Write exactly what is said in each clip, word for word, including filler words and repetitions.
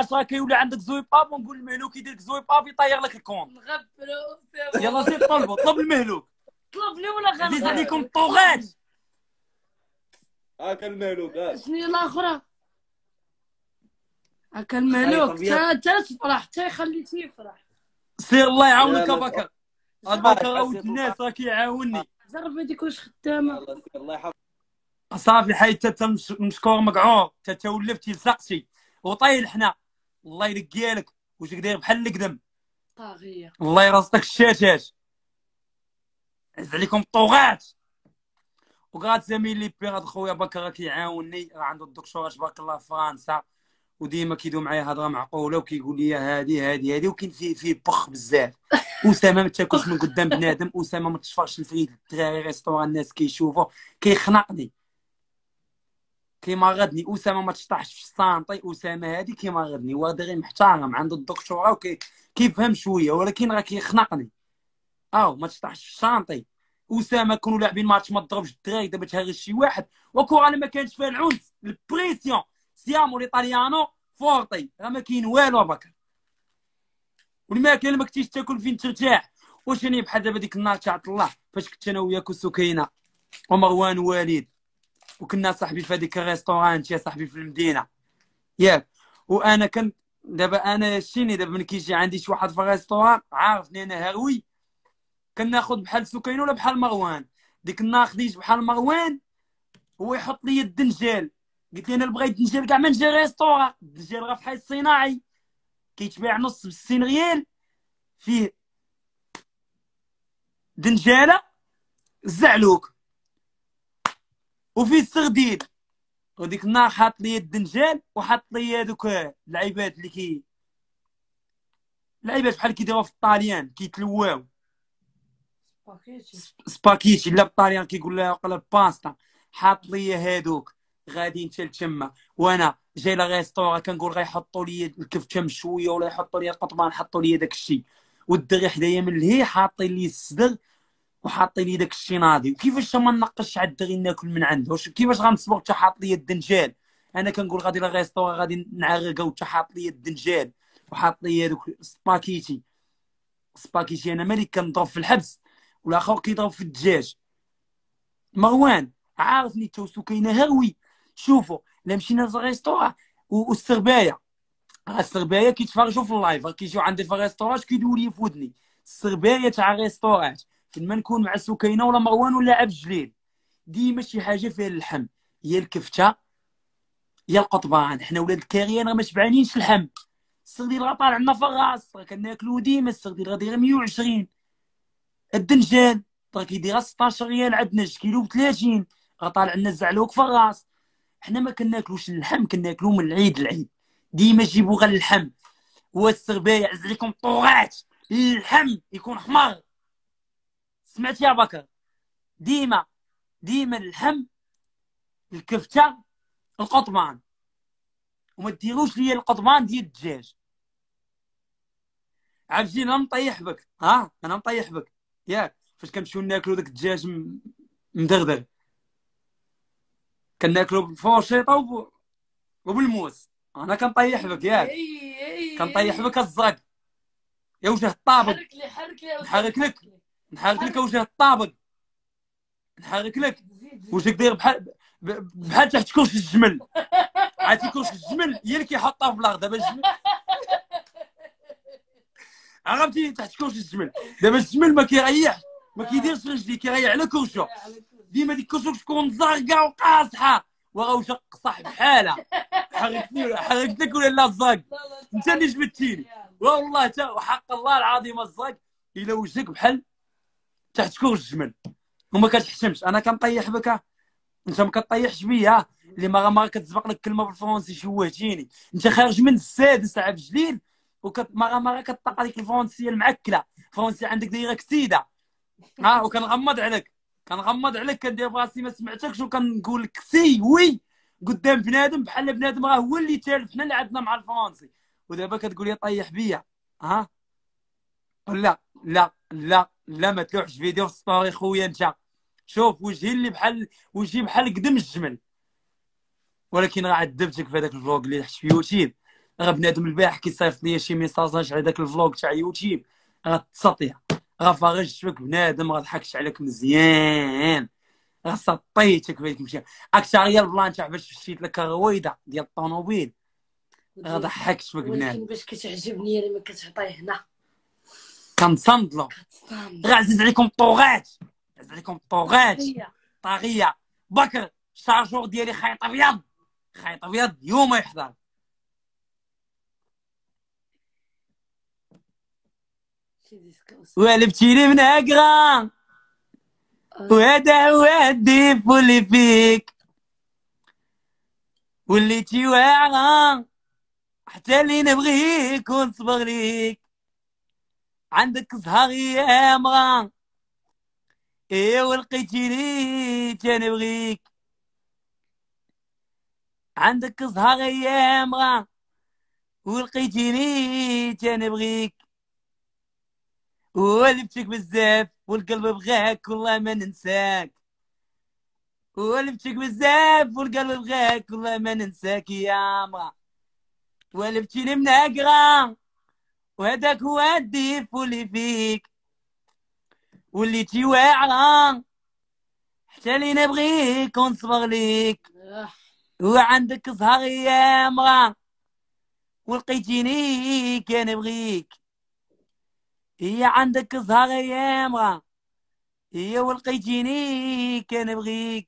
عشرة كيولي عندك زوي باب، ونقول المهلوك يدير لك زوي باب يطير لك الكونت. نغفلوا. يلا زيد طلبوا، طلب المهلوك. طلب لي ولا غنغفل؟ عزيز عليكم الطوغات. هاك المهلوك. ها شنو هي الاخرى؟ هاك المهلوك تا تا تفرح، تا يخليك يفرح. سير الله يعاونك يلا. بكر. بكر راهو الناس راه كيعاوني. جرب ما تكونش خدامه. يلا سير الله يحفظك. صافي حيت تا مشكور مقعور، تا تا ولفتي لسقسي وطيل حنا. الله يلقيها لك واش داير بحال القدم. طاغيه. الله يرزقك الشاشات. عز عليكم الطوغات. وقعد زميلي بي غاد خويا بكر راه كيعاوني، راه عنده الدكتوراه تبارك الله في فرنسا، وديما كيدوي معايا هضره معقوله وكيقول لي هادي هادي هادي، وكاين فيه فيه بخ بزاف. اسامه ما تاكلش من قدام بنادم، اسامه ما تشفرش الفريد الدراري ريستوران الناس كيشوفوا كيخنقني كيمرضني. اسامه ما تشطحش في السانطي، اسامه هادي كيمرضني. هو دغيا محترم عنده الدكتوراه وكيفهم شويه، ولكن راه كيخنقني. اه ما تشطحش في الشانطي. اسامه كونوا لاعبين ماتش ما تضربش الدراري، دابا تهرج شي واحد وكره ما كانش فيها العنف البريسيون سيامو ليطاليانو فورتي، راه ما كاين والو بكر. والماكله ما كنتيش تاكل فين ترتاح. واش انا بحال دابا ديك النهار تاع الله فاش كنت انا وياك وسكينه ومروان ووليد، وكنا صاحبي في هذيك الريستوران يا صاحبي في المدينه ياك، وانا كنت دابا انا شيني دابا من كيجي عندي شي واحد في الريستوران عارفني انا هروي، كناخذ بحال سكين ولا بحال مروان. ديك النهار خديت بحال مروان، هو يحط لي الدنجال، قلت لي انا بغيت الدنجال كاع ما نجي ريستوران. الدنجال راه في حي الصناعي كيتباع نص ب ستين ريال، فيه دنجاله الزعلوك وفيه السردين. وديك النهار حاط لي الدنجال وحط لي هذوك اللعيبات اللي كي اللعيبات بحال كيديروا في الطاليان كيتلواو سباكيتي، لا بالطاليان كيقول لها قلب باستا. حاط لي هادوك غادي نتا لتما، وانا جاي لغيستورا كنقول غيحطوا لي الكفته مشويه ولا يحطوا لي القطبان، حطوا لي داك الشيء. والدري حدايا من لهي حاطين لي الصدر وحاطين لي داك الشيء ناضي. وكيفاش ما ننقش على الدري ناكل من عنده؟ كيفاش غنصبر حتى حاط لي الدنجال؟ انا كنقول غادي لغيستورا غادي نعرقها وتا حاط لي الدنجال وحاط لي هذوك سباكيتي. سباكيتي انا مالي كنضرب في الحبس والاخر كيضرب في الدجاج. مروان عارفني تو سكينه هروي. شوفوا لا مشينا للريستوران والسربايه، السربايه كيتفرجوا في اللايف، كيجيو عندي في الريستوران كيدويو لي في ودني. السربايه تاع الريستوران فين ما نكون مع سكينه ولا مروان ولا عبد الجليل، ديما شي حاجه فيها اللحم، يا الكفته يا القطبان. حنا ولاد الكاريان راه ما شبعانينش اللحم. السردين راه طالع لنا في الراس، راه كناكلو ديما. السردين راه دايره مية وعشرين. الدنجال راه كيدير ستاش ريال، عندنا جوج كيلو ب ثلاثين، راه طالع لنا الزعلوك في الراس. حنا ما كناكلوش اللحم، كناكلو من العيد العيد. ديما جيبوا غير اللحم. هو السربايه عز عليكم الطوغات، اللحم يكون حمر. سمعت يا بكر؟ ديما ديما اللحم، الكفته، القطبان. وما ديروش ليا القطبان ديال الدجاج. عرفتي انا مطيح بك، ها انا مطيح بك ياك. فاش كنمشيو ناكلو داك الدجاج مدغدغ كناكلو بالفورشيطه وبالموس، انا كنطيح بك ياك. كنطيح بك الزرق يا وجه الطابق. حرك لي حرك لي نحرك لك نحرك لك وجه الطابق، نحرك لك وجهك داير بحال بحال تحت كرش الجمل. عرفتي كرش الجمل هي اللي كيحطها في الارض. دابا الجمل عرفتي تحت كرش الجمل، دابا الجمل ما كيريحش، ما كيديرش رجلي، كيريح على كرشو. ديما ديك كرشو تكون زرقاء وقاصحه وراه وجهك قصح بحالها. حركتني حركت لك ولا لا الزرق؟ انت اللي جبدتيني والله. تا وحق الله العظيم الزرق الا وجهك بحال تحت كرش الجمل وما كتحشمش. انا كنطيح بك انت ما كطيحش بيا. اللي ما ما كتسبق لك كلمه بالفرنسي شوهتيني. انت خارج من السادس عبد الجليل وكت ما ما كتطلق هذيك الفرنسيه المعكله. الفرنسيه عندك دايره كسيده، ها وكنغمض عليك كنغمض عليك كندير براسي ما سمعتكش وكنقول لك سي وي قدام بنادم بحال بنادم راه هو اللي تالف. حنا اللي عندنا مع الفرنسي. ودابا كتقول لي طيح بيا، ها لا لا لا لا ما تلوحش فيديو في ستوري خويا. انت شوف وجهي اللي بحال وجهي بحال قدم الجمل، ولكن راه عذبتك في هذاك الفلوق اللي تحت في يوتيوب. غا بنادم البارح كيصيفط ليا شي ميساجاج على داك الفلوق تاع يوتيوب غتسطيها، غفرجتك بنادم غضحكش عليك مزيان، غسطيتك بهاديك مشي اكثر هي البلان تاع باش شريت لك رويضه ديال الطوموبيل غضحكش بك بنادم. ولكن باش كتعجبني انا ما كتعطيه هنا كنصندلو كتصامد. غا عزيز عليكم الطوغات، عزيز عليكم الطوغات هي طاغيه بكر الشارجور ديالي خيط ابيض، خيط ابيض يوم يحضر. شي ديسكوس والبتيني من اقرا وهذا هو الديف اللي فيك وليتي واعرة حتى اللي نبغيك ونصبر ليك، عندك زهر يا مرا ايه ولقيتيني تنبغيك، عندك زهر يا مرا ولقيتيني تنبغيك، ولبتك بزاف والقلب بغاك والله ما ننساك، ولبتك بزاف والقلب بغاك والله ما ننساك يا مرا، ولبتيني من اقرا وهداك هو الديف واللي فيك وليتي واعرة حتى اللي نبغيك ونصبر ليك، وعندك زهر يا مرا ولقيتيني كنبغيك، هي عندك زهر يا مرا هي ولقيتيني كنبغيك،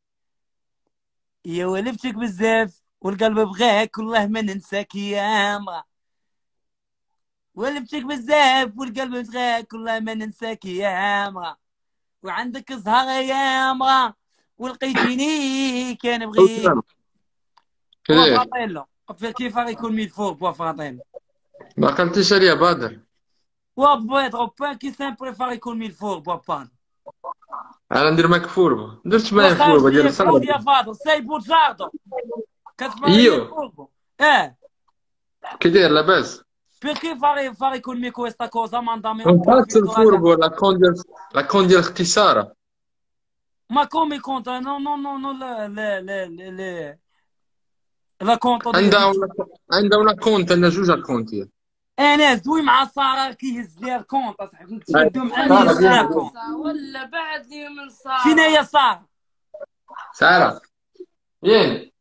هي ولفتك بزاف والقلب بغاك والله ما ننساك يا مرا، ولفتك بزاف والقلب بغاك والله ما ننساك يا مرا، وعندك زهر يا مرا ولقيتيني كنبغيك. بوا فاطيلو كيف يكون ميل فوق بوا فاطيلو ما قلتيش عليا بدر. بوا بيضرو بان كي سامبل فار يكون ميل فوق بوا بان. انا ندير معاك فوربو، درت معايا فوربو ديال صاحبي يا فاضل ساي بوجاردو كتبان ايوا فوربو اه كي داير لاباس بيركي فار فار يكون مي كويستا كوزا ماندامي نحط الفوربو لا كون ديال لا كون ديال اختصاره ما كومي كونت نو نو نو نو لا لا لا لا لا كونت عندها عندها ولا كونت انا جوج الكونت ديال انا زوي مع ساره كيهز ليها الكونت اصاحبي نتقدم معاه يهز ليها الكونت ولا بعد لي من ساره. فين هي ساره؟ ساره يين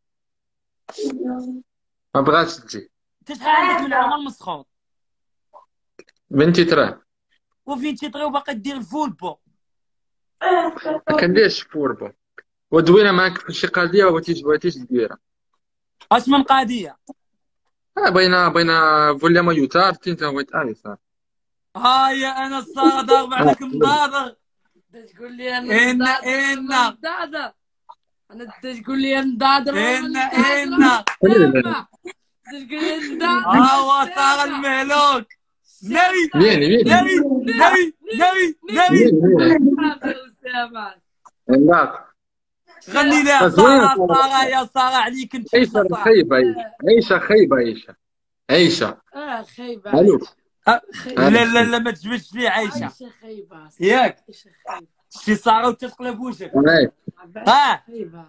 ما بغاتش تجي. انت شحال عندك من عام المسخوط؟ بنتي ترى وفين تيطري وباقي دير الفولبو؟ ما كنديرش فوربو ودوينا معاك في شي قضيه ما بغيتيش بغيتيش ديرها. اش من قضيه؟ اه بغينا بغينا فولي ما يوتار انت بغيت اه صار ها يا انا الساره ضارب عليك الناظر تقول لي انا ان ان دادا انا تقول لي انا دادا ان ان تقول لي انا دادا ها هو ساره المهلوك نبي ويني نبي نبي نبي نبي اسامه غني لها ساره ساره يا ساره عليك انت عيشه خايبه عيشه خايبه عيشه عيشه اه خايبه الو لا لا لا ما تجبدش لي عايشه عايشه خايبه ياك شي ساره وتتقلب وجهك اه خايبه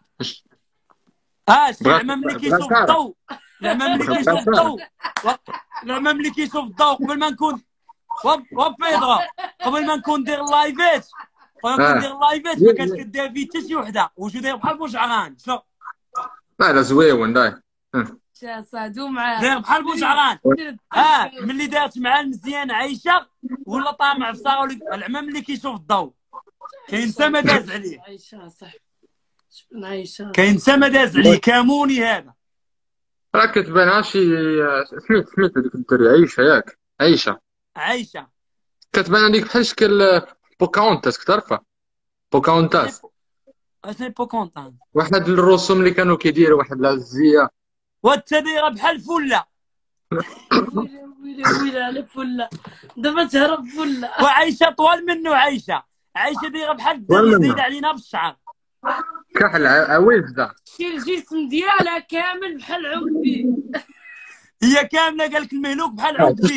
اه شي العمام اللي كيشوف الضوء العمام اللي كيشوف الضوء العمام اللي كيشوف الضوء قبل ما نكون وب وب بيضرا قبل ما نكون ندير اللايفات قبل ما ندير اللايفات ما كانش كدير فيه حتى شي وحده وجو داير بحال بوجعران شنو لا لا زويون داي صادو معاه داير بحال بوجعران اه ملي دارت مع المزيان عايشه ولا طامع في ساره العمام اللي كيشوف الضوء كاين سما داز عليه عايشه صح شفنا عايشه كاين سما داز عليه كاموني هذا راه كتبان شي سميت سميت هذيك الدري عيشه ياك عيشه عايشه كتبان عليك بحال شكل بوكاونتاس كتعرفها بوكاونتاس اشنو بوكونطاس واحد الرسوم اللي كانوا كيديروا واحد العزيه وانت دايره بحال فله ويلي ويلي على فله دابا تهرب فله وعايشه طوال منه عايشه عايشه دايره بحال الدري زايده علينا بالشعر كحل عويفده شي الجسم ديالها كامل بحال عبي هي كامله قالك المهلوك بحال عبي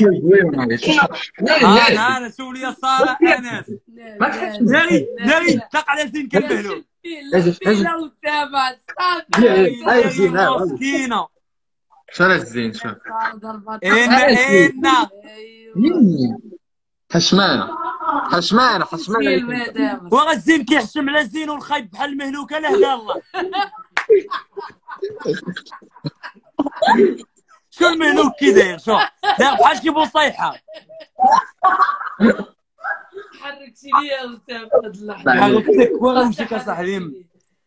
انا انا شوف لي ساره انس ناري ناري تق على سين كالمهلوك لا وتابع مسكينه شرف زين شوف. إنا إنا مني حشمانة حشمانة حشمانة. وغا الزين كيحشم على الزين والخايب بحال المهلوكة لا هدا الله. شو المهلوك كي داير شوف داير بحال شي بوصيحة. حركتي لي يا وسام هاد اللحظة. حركتك وغنمشيك اصاحبي.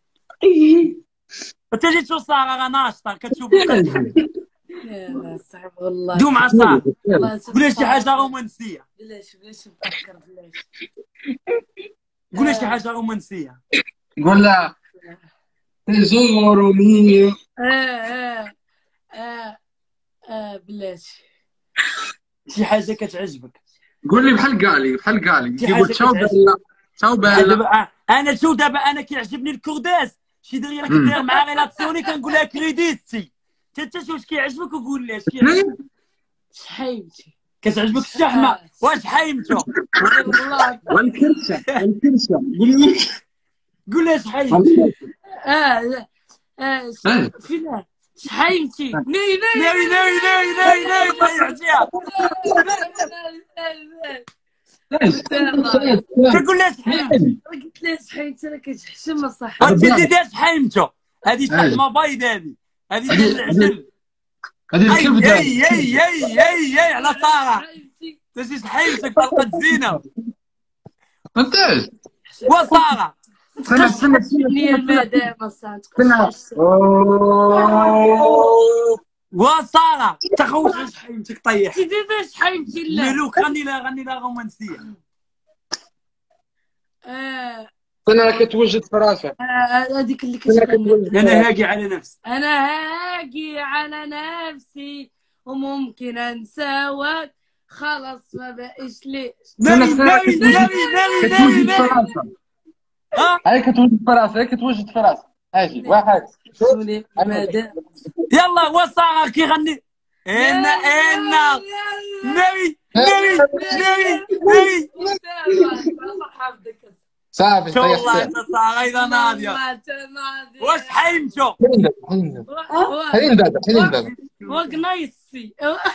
انت جيت شو صار راه ناشطة كتشوف لا صعب والله. دوم مع صار قول شي حاجة رومانسية. بلاش بلاش نفكر بلاش. قول شي حاجة رومانسية. قول لها تزور مين. اه اه اه اه بلاش. شي حاجة كتعجبك. قول لي بحال قالي بحال قالي شي كيقول حاجة تشاو كتعجبك. بلا تشاو بلا. دابا انا شو دابا انا كيعجبني الكرداس شي دغيا كدير مع ريلاسيوني كنقول لها كريديستي. انت شو واش كيعجبك وقول لي اش كيعجبك. شحيمتي كتعجبك الشحمة واش حايمتو. والله. والكرشه والكرشه قولي قول لي اش حايمتو. اه اه فين شحيمتي ني ني ناوي ناوي ناوي ناوي ناوي ضيعتيها. كنقول لها شحيمتي. قلت لها شحيمتي راه كتحشم صح. وانت زيدي شحيمتو. هذه شحمة بيض هذه هذه ديال العجل. هذه اي الكبده. اي اي اي اي اي على صارة تجي شحيمتك طلقت زينة. فهمتاش وصارة استنى استنى لي المدام اصاحبي. وصارة تخوش شحيمتك طيح. زيدي شحيمتي لا. ملوك غني لها غني لها رومانسية. اه انا كتوجد في راسها. هذيك اللي كتغني. انا هاقي على نفسي. انا هاقي على نفسي وممكن انساوك خلاص ما بقاش ليش. ناوي ناوي ناوي ناوي ناوي ناوي. ها هاي كتوجد في راسها هاي كتوجد في راسها. هاجي واحد مدام. يلا وصارة كيغني. انا انا ناوي ناوي ناوي ناوي. الله حافظك. صافي شو والله انت صار ايضا نادية. واش حيمتو. حلين دابا حلين دابا. وقنايسي.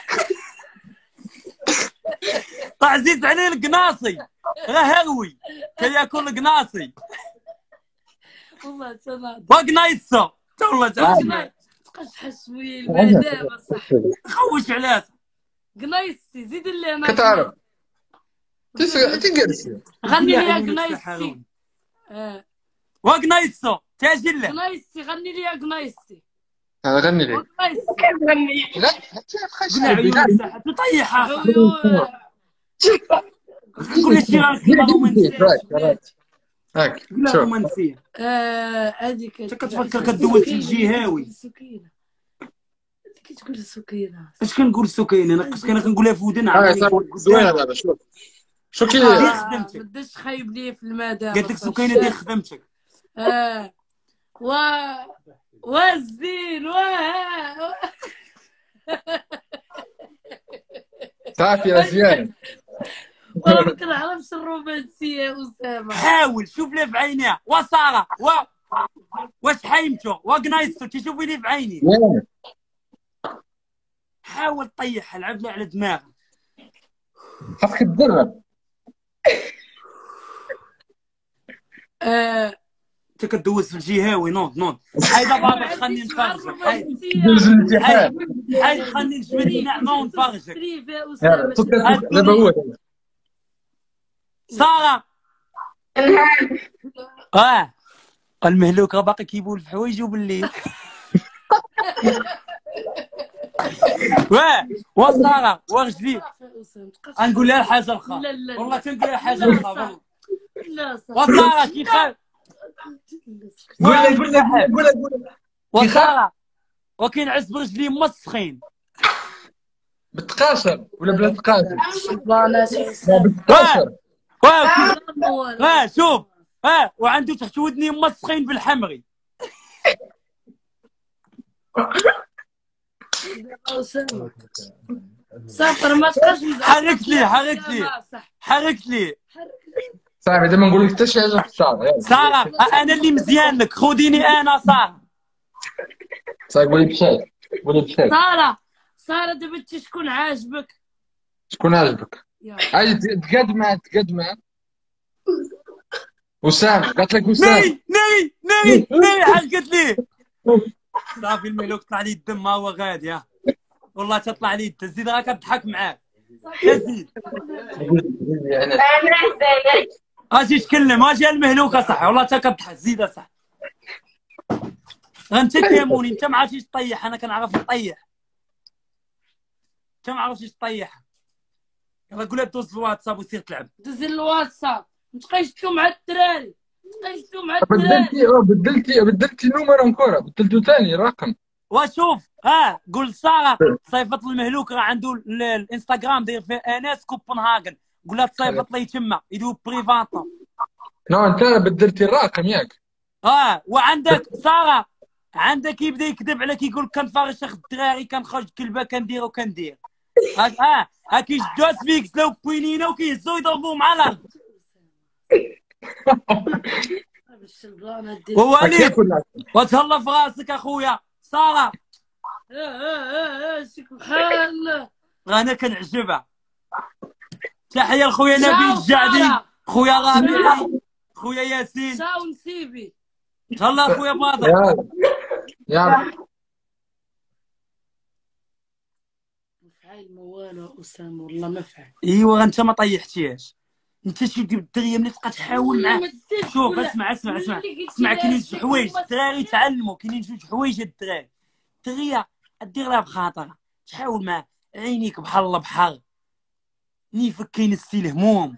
طا عزيز عليه القناصي راه هروي كياكل القناصي. والله تناضي وقنايسو تا والله تعجبني. تبقاش حشوي المدام صح. خوش عليها. قنايسي زيد لي انا. كتعرف تنقرسي. غني لي قنايسي. اه وقنايسو تاجي له. قنايسي غني لي قنايسي. هذا غني لي. قنايسي غني. لا قلنا عيون ساحة تطيحها. عيون. قول شي رومانسية. هاك قول شوف رومانسية. اه هذيك انت كتفكر كدوز في الجهاوي. سكينة. كتقول سكينة. اش كنقول سكينة انا كنت كنقولها في ودن. ها صافي زوينه دابا شوف شو كي ديال خدمتك. ما بداش خايب لي في المدام. قالت لك سكينة ديال خدمتك. اه و والزين وها. صافي يا زيان. والله ما كنعرفش الرومانسية يا أسامة. حاول شوف لي في عينيها. وصارة و واش حيمتو وقنايسو تشوفي لي في عيني. حاول طيحها لعب لي على دماغها. خاصك تدرب. اه انت كدوز في الجهاوي نوض نوض. حيدا بابا خليني نفرجك. حيد دوز الامتحان. حيد خليني نجبد نعمة ونفرجك. دابا هو سارة. اه المهلوك راه باقي كيبول في حوايجو بالليل. واه وسارة ورجلي غنقول لها الحاجة الأخرى. والله تنقول لها الحاجة الأخرى. لا صح. وسارة كي خاف. قول لها قول لها قول لها وسارة وكينعس برجلي مسخين. بالتقاشر ولا بلا تقاشر؟ بالتقاشر. واه واه شوف اه وعنده تحت ودني مسخين بالحمري. صافر ما تبقاش حركت لي حركت لي حركت لي. صافي دابا نقول لك حتى شي حاجه في الشارع. سارة انا اللي مزيان لك خذيني انا سارة. صافي قولي بشاي. ولد شاب. ساره ساره دابا انت شكون عاجبك؟ شكون عاجبك؟ يا عايز تقاد معاه تقاد معاه. وسام قالت لك وسام. ناري ناري ناري ناري حرقت ليه صافي الملوك طلع لي الدم، ها هو غادي. ها والله تطلع لي انت زيد راك تضحك معاه يا زيد. يعني اجي تكلم اجي المهلوك اصاحبي والله تا كضحك زيد اصاحبي. انت كيموني انت ما عرفتيش تطيح، انا كنعرف نطيح انت ما عرفتيش تطيح. يلا قول لها دوز الواتساب وسير تلعب. دوز الواتساب نتقيشتو مع الدراري نتقيشتو مع الدراري. بدلتي اه بدلتي بدلتي نمر كره بدلتو ثاني رقم. وشوف ها قول ساره صيفط المهلوك راه عنده ال- الانستغرام داير فيه انس كوبنهاغن، قول لها تصيفط لي تما يدوب بريفاتو. نو انت بدلتي الرقم ياك. اه وعندك ساره عندك يبدا يكذب عليك يقول كنفارش الدراري كنخرج كلبه كندير وكندير. ها اه ها كيشدو سفيكس لو كوينينه وكيهزو يضربوه مع الارض. باش البلان دير ووليد وتهلا في راسك اخويا. ساره اه اه اه شك بحال انا كنعجبها. تحيه لخويا نبيل شاو الجعدي، سارة. خويا ربيعي، خويا ياسين، شاو نسيبي تهلا اخويا باضر. يا يا مفعل ما والو اسامه والله ما فعل. ايوا انت ما طيحتيهاش انت شي دير الدريه ملي تبقى تحاول معاه. شوف اسمع اسمع اسمع اسمع كاينين جوج حوايج الدراري تعلموا، كاينين جوج حوايج الدراري. الدريه دير لها بخاطرها تحاول معاه عينيك بحال البحر، نيفك كينسي الهموم،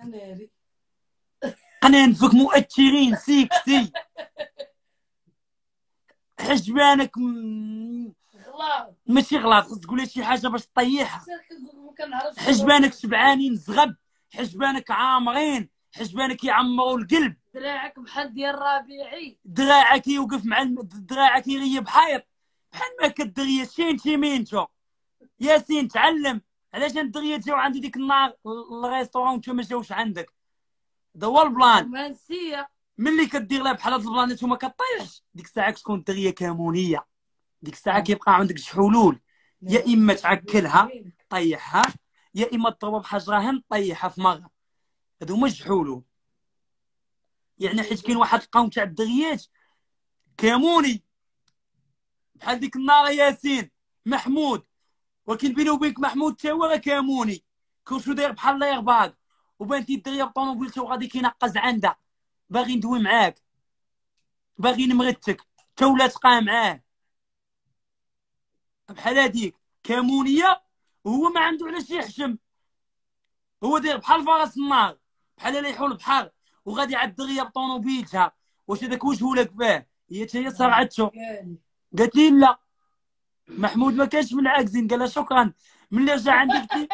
قنانفك مؤثرين سيكسي، حجبانك م- غلط ماشي غلط خصك تقولها شي حاجه باش تطيحها. ما كنعرفش حجبانك شبعانين زغب، حجبانك عامرين، حجبانك يعمروا القلب، دراعك بحال ديال الربيعي دراعك يوقف مع الم... دراعك يغيب حيط بحال ما كدريه شين تيمينتو. ياسين تعلم علاش الدريه جاو عندي ديك النهار الريستورون وانت ما جاوش عندك. هذا هو البلان. رومانسيه ملي كدير لها بحال هاد البلانات وما كطيحش ديك الساعه كتكون الدريه كمونيه. ديك الساعه كيبقى عندك جوج حلول، يا اما تعكلها طيحها يا اما تضربها بحجرهن طيحها في مره. هادو هما جوج حلول. يعني حيت كاين واحد القوم تاع الدغيات كاموني بحال ديك النهار ياسين محمود، ولكن بيني وبينك محمود تا هو راه كاموني كلشي داير بحال الله يرضاك، وبانتي الدريه بطونوبيل تا غادي كينقز عندها باغي ندوي معاك باغي نمرتك تا ولا تقع معاه بحال هاديك كامونيه، وهو ما عنده علاش يحشم، هو داير بحال فرس النار بحال اللي يحول البحر وغادي على الدغيه بطونوبيلتها. واش هذاك وجهو لك باه هي تا هي صرعته. قالت لي لا محمود ما كانش من العاكزين، قال لها شكرا ملي رجع عندك تي...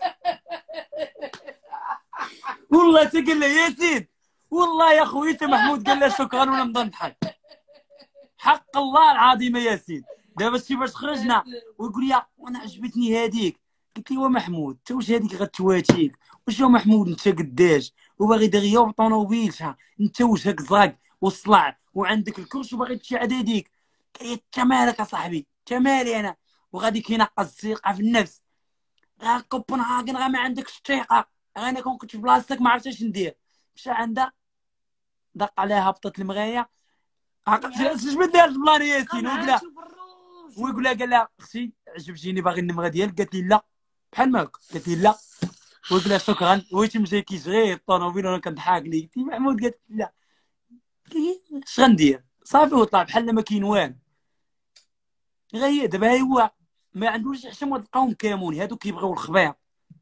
والله تا قال لها ياسين والله يا خويا تا محمود قال لها شكرا وانا نضل نضحك. حق الله العظيم يا ياسين. دابا شتي باش خرجنا ويقول لي وانا عجبتني هذيك، قلت له محمود انت واش هذيك غتواتيك؟ واش هو محمود انت قداش وباغي دغيا بطونوبيلتها انت وجهك زرق وصلع وعندك الكرش وباغي تمشي عاد هذيك؟ قال لي انت مالك اصاحبي انت مالي انا؟ وغادي كينقص الثقه في النفس. راه كوبنهاغن راه ما عندكش الثقه، راه انا كون كنت في بلاصتك ما عرفتش اش ندير. مشى عندها دق عليها هبطت المرايه عقلت اش جبد لها البلان ياسين ويقول لها ويقول لها قال لها اختي عجبتيني باغي النمره ديالك؟ قالت لي لا بحال ماك قالت لي لا. ويقول لها شكرا ويش مشى كيشغي الطوموبيل وانا كنضحك لي. قلت لي محمود قالت لي لا. قلت لي اش غندير صافي وطلع بحال ما كاين والو. غير دابا هو ما عندوش حشم. هاد القوم كاموني هادو كيبغيو الخبير.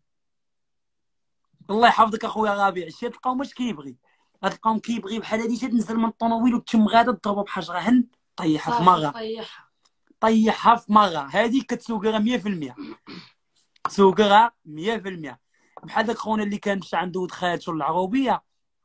الله يحفظك اخويا ربيع. شي هاد القوم اش كيبغي؟ هاد القوم كيبغي بحال هادي تنزل من الطوموبيل وتم غادا تضربها بحجرهن طيحها في مره طيحها طيحها في مره. هذيك كتسوقها مية في المية سوقها مية في المية. بحال داك خونا اللي كان مشى عنده ولد خالته العروبيه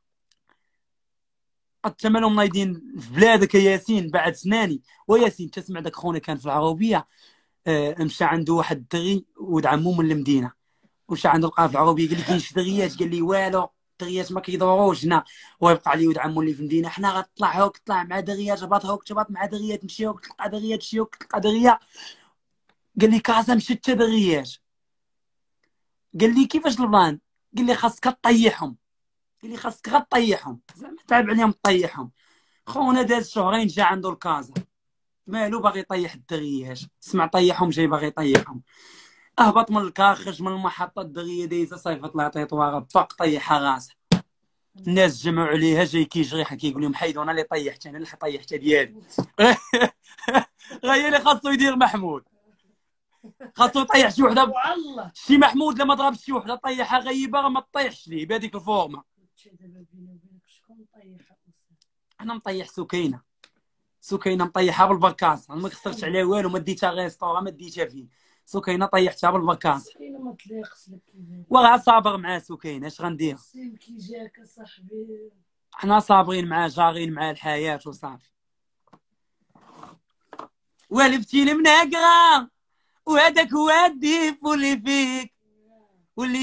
قد تمالهم نايضين في بلادك يا ياسين بعد سناني. وياسين تسمع داك خونا كان في العروبيه آه مشى عنده واحد الدغي ولد عمو من المدينه ومشى عنده لقاه في العروبيه قال لي كاين شي دغيات؟ قال لي والو دغيات ما كيدوروش هنا. ويبقى علي ولد عمو اللي في المدينه حنا غطلع هوك طلع مع دغيات هبط هوك تبط مع دغيات مشي هوك تلقى دغيات مشي هوك تلقى دغيا. قال لي كازا مشيت دغياج. قال لي كيفاش البلان؟ قال لي خاصك تطيحهم. قال لي خاصك غير تطيحهم، زعما تعب عليهم تطيحهم. خونا داز شهرين جا عنده الكازا، مالو باغي يطيح الدغياج، سمع طيحهم جاي باغي يطيحهم. اهبط من الكار، خرج من المحطه الدغيه دايزه صيفط لها تيطواره طق طيحها راسها. الناس جمعوا عليها جاي كيجري كيقول لهم حيدوا انا اللي طيحت، انا اللي طيحت ديالي. غير اللي خاصو يدير محمود، خاصو يطيح شي وحده. والله شي محمود لما ضرب شي وحده طيحها غيبه راه ما تطيحش ليه بهذيك الفورمه. شكون طيحها؟ انا مطيح سكينه، سكينه مطيحها بالبركاس، ما كسرتش عليها والو، ما ديتها غيسطوره، ما ديتها فيه. سكينه طيحتها بالبركاس. سكينه ما تليقش لك كيفاش. وراه صابر مع سكينه، اش غندير؟ سيم كي جاك اصاحبي. حنا صابرين معاه، جارين مع الحياه وصافي. والفتيني من هكرا وهذاك هو الديف واللي فيك واللي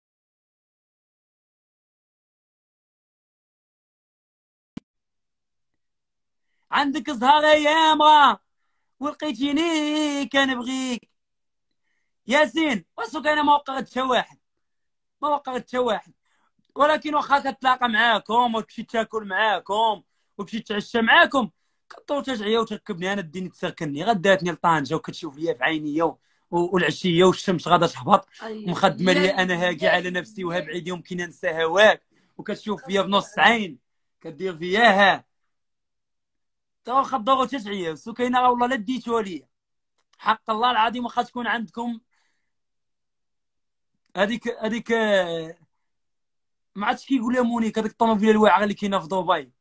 عندك زهر ايام راه ولقيتيني كنبغيك. ياسين وسكينه ما وقعت حتى واحد، ما وقعت حتى واحد، ولكن واخا كتلاقى معاكم وتمشي تاكل معاكم وتمشي تعشى معاكم كطول تشعيه وتركبني انا الدين تسركني. غداتني لطنجه وكتشوف ليا في عينيا والعشيه والشمس غادا تهبط ومخدمه ليا انا هاكي على نفسي وها بعيد يمكن ننسى هواك، وكتشوف فيا بنص عين كدير فيا ها تا واخا الضوء تشعيه. سكينه راه والله لا ديتوها ليا، حق الله العظيم واخا تكون عندكم هذيك هذيك ما عرفتش كيقول لها مونيك، هذيك الطوموبيله الواعره اللي كاينه في دبي.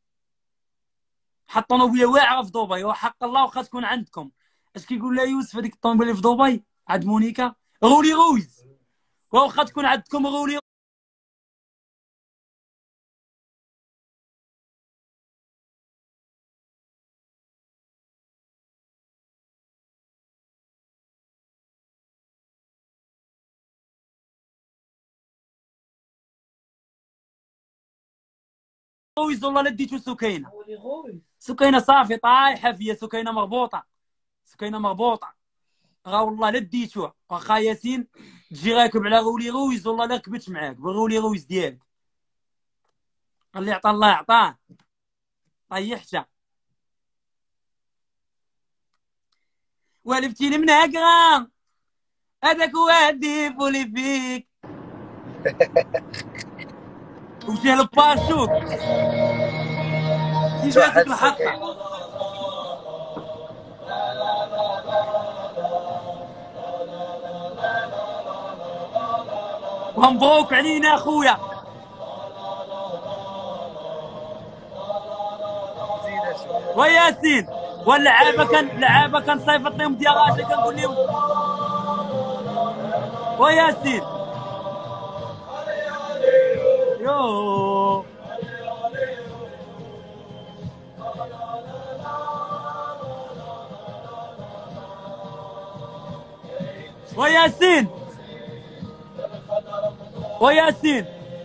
حط طوموبيله واعره في دبي وحق الله واخا تكون عندكم. اش كيقول لها يوسف هذيك الطوموبيله اللي في دبي عند مونيكا؟ غولي غويز. واخا تكون عندكم غولي غويز. والله لا ديتو سكينه، غولي غوي. سكينه صافي طايحه فيا، سكينه مربوطه، سكينه مربوطه. راه والله لا ديتوها. واخا ياسين تجي راكب على غولي غويز والله لا ركبت معاك بغولي غويز ديالك. اللي عطا الله يعطاه، طيحتها. والفتيني من هكرا هذاك هو الديف واللي فيك وجا الباشوك كي جاتك الحقه. ومبروك علينا اخويا. وياسين واللعابه كان لعابه كان صيفط لهم دياراجه كنقول لهم وياسين يو وياسين وياسين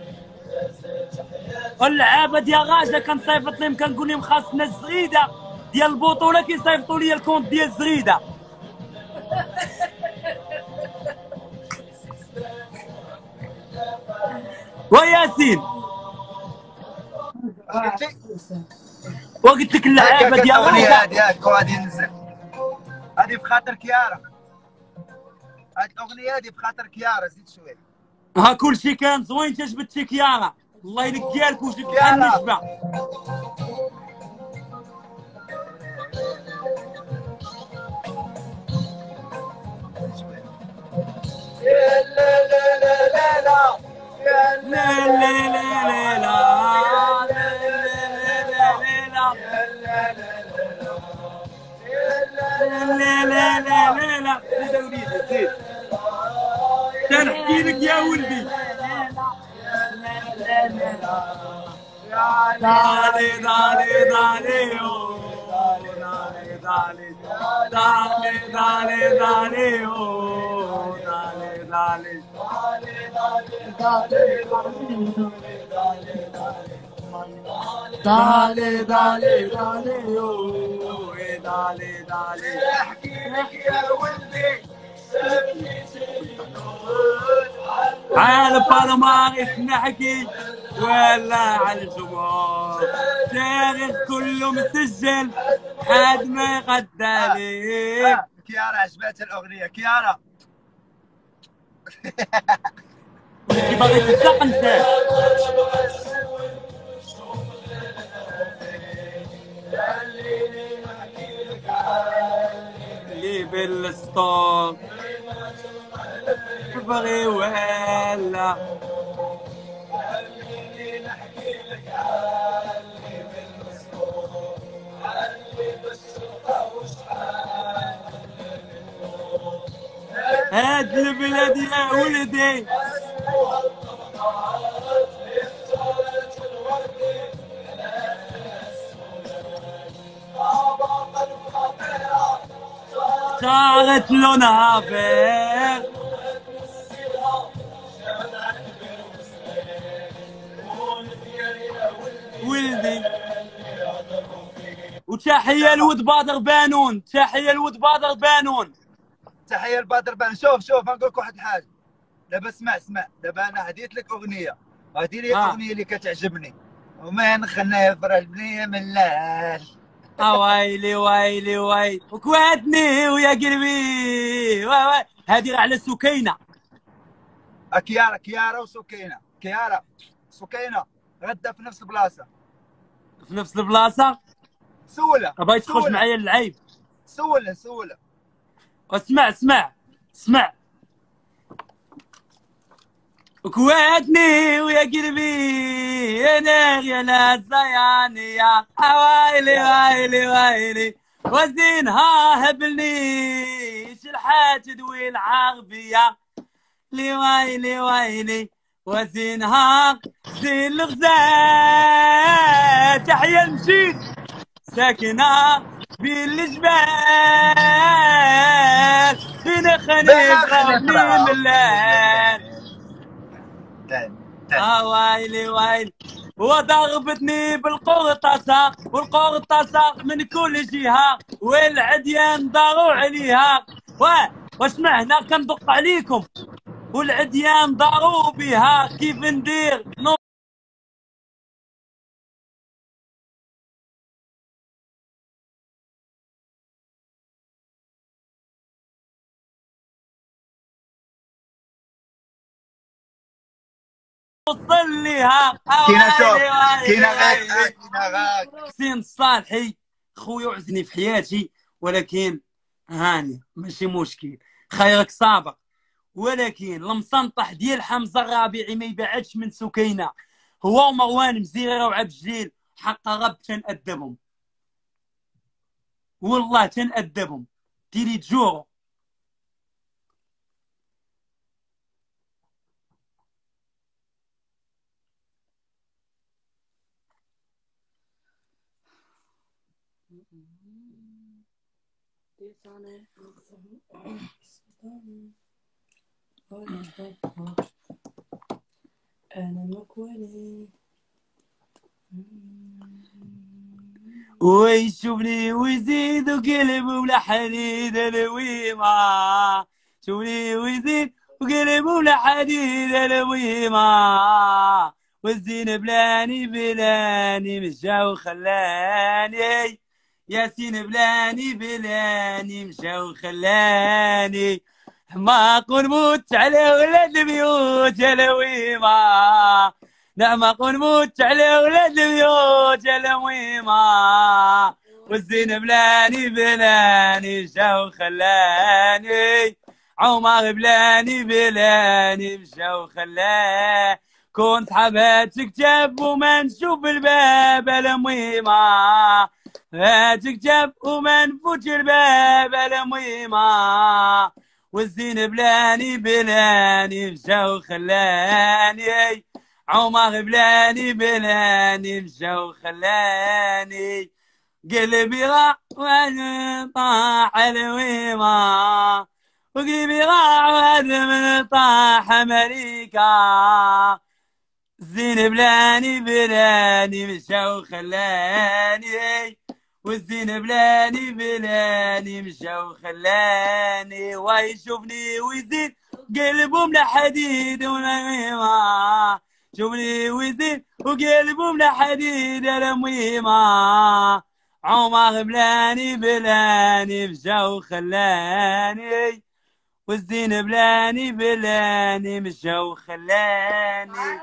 اللعابه ديال غاجه كنصيفط لهم كنقول لهم خاصنا الزغيده ديال البطوله كيصيفطوا لي الكونت ديال الزغيده. وياسين وقلت لك اللعابه ديال غاجه هذه هذه غادي ننزل هذه بخاطر كيارا، هذه الاغنيه هذه بخاطر كيارا. زيد شويه ها كلشي كان زوين تجبدتي كيارا الله يلك ديالك وجدك بحال النشبه. لا لا لا لا لا لا لا لا لا لا لا لا لا لا زيد وليدي زيد تنحكي لك يا ولدي. دالي دالي دالي او دالي دالي دالي دالي دالي او دالي دالي دالي دالي دالي او دالي دالي احكي لك يا ولدي على البالمارس نحكي ولا على الجمهور تاريخ كله مسجل حد ما يغدى لي. كيارا عجبات الاغنيه كيارا. كي باغي تسق انت اللي بالسطور بغي ولا هاد البلاد يا ولدي صارت لونها فير ولدي. وتحية الود بادر بانون، تحية الود بادر بانون. تحيه لبدر بن. شوف شوف نقول لك واحد الحاجه دابا اسمع اسمع دابا انا هديت لك اغنيه هدي لي الاغنيه اللي كتعجبني ومن خنافر البنيه من الليل. ويلي ويلي ويلي وكواتني ويا قلبي واي واي. هذه راه على سكينه. كيارا كيارا وسكينه. كيارا سكينه غدا في نفس البلاصه. في نفس البلاصه. سوله بغيت تخرج معايا للعيب. سوله سوله. اسمع اسمع اسمع وكواتني ويا قلبي انا يا ناس يا ويلي ويلي ويلي وزينها هبلني شلحات تدوي العربيه لي ويلي ويلي وزينها زين الغزال. تحية المشيد ساكنة بين الجبال بين خنيفرة وبين الليل. اه ويلي ويلي وضربتني بالقرطاسة والقرطاسة من كل جهة والعديان داروا عليها. واسمع هنا كندق عليكم والعديان داروا بها كيف ندير وصل ليها. كينا شوف كينا غاك كينا غاك حسين الصالحي خويا وعزني في حياتي ولكن هاني ماشي مشكل خيرك سابق. ولكن المسنطح ديال حمزه الرابعي ما يبعدش من سكينه. هو ومروان مزيرة وعبد الجليل حق رب تنأدبهم والله تنأدبهم ديري تجورو. أنا مكولي ويشوفني ويزيد وقلب ولا حديد الويمة. شوفني ويزيد وقلب ولا حديد الويمة. والزين بلاني بلاني مشى وخلاني. ياسين بلاني بلاني مشى وخلاني. حماق ونموت على ولاد البيوت يا لويمة. نعمق ونموت على ولاد البيوت يا لويمة. والزين بلاني بلاني مشى وخلاني. عمر بلاني بلاني مشى وخلاني. كون صحاباتك جاب وما نشوف الباب المهمة. هاتك جاب وما نفوتش الباب المهمة. والزين بلاني بلاني مشى وخلاني. عمر بلاني بلاني مشى وخلاني. قلبي راح وانا طاح الويمة. وقلبي راح وانا من طاح امريكا. الزين بلاني بلاني مشى وخلاني. والزين بلاني بلاني مشى وخلاني ويشوفني ويزيد قلبه من حديد ونميمة شوفني ويزيد وقلبه من حديد ونميمة عمر بلاني بلاني مشى وخلاني والزين بلاني بلاني مشى وخلاني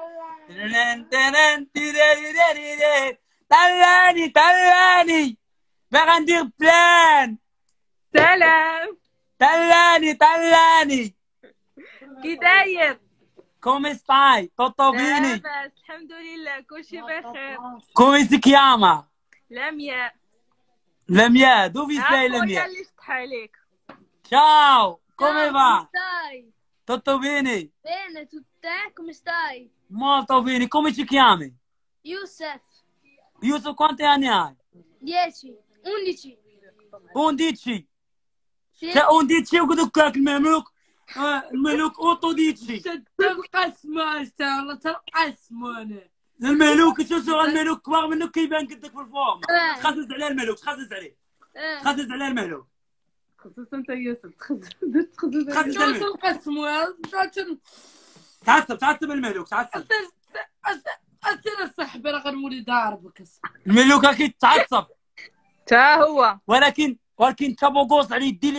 طلاني طلاني باغا ندير بلان. سلام. طلاني طلاني كي داير؟ كومي ستاي توتو بيني؟ لاباس الحمد لله كلشي بخير. كومي سي كياما؟ لمياء. لمياء دوفي ساي لمياء لمياء اللي شطح عليك. ciao come va? stai? Tutto bene? Bene, tu te come stai? Molto bene, come ci chiami? Youssef, Yusuf quanti anni hai? dieci, undici. undici Sì. C'è undici ودكاك الملوك آه، الملوك اوتو ديتشي تلقى اسمه انت والله تلقى اسمه انا. الملوك شو شو الملوك كبار منك كيبان قدك في الفورم. آه. تخزز عليه الملوك تخزز عليه آه. تخزز عليه الملوك خصوصا انت يوسف تخزن تخزن تخزز عليه الملوك. تلقى اسمه تعصب تعصب الملوك تعصب أسير الصحبة راه غنولي ضاربك. الملوك اكيد تعصب تا هو ولكن ولكن تبوغوص عليه دير